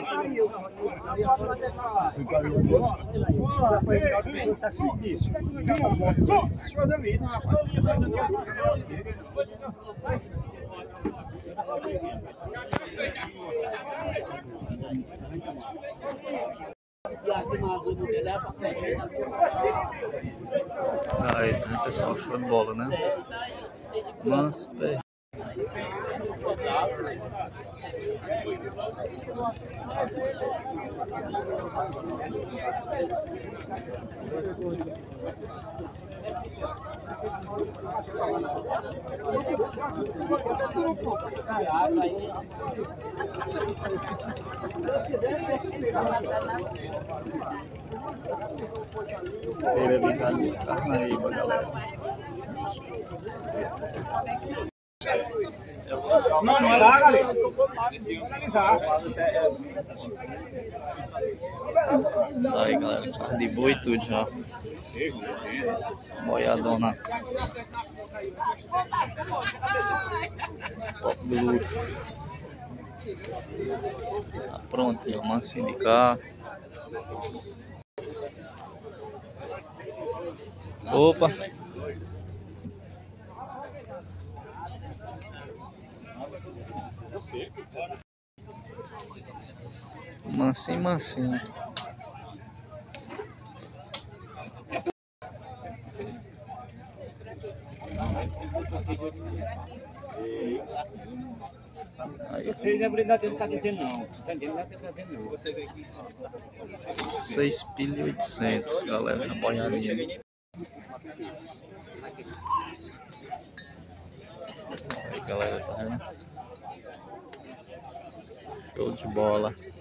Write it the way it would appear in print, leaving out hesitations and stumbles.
Aí, né, pessoal, show de bola, né? Mas, velho. Feira de Carnaíba, galera. Não é lá, galera. Aí, galera, carne de boi e tudo já. Boiadona. Top do luxo. Tá prontinho, mansinho de cá. Opa! Mansinho, mansinho. Aí, Você não está dizendo não. Está dizendo não, está dizendo não. 6.800, galera, na boiadinha. Aí, galera, tá vendo? Show de bola.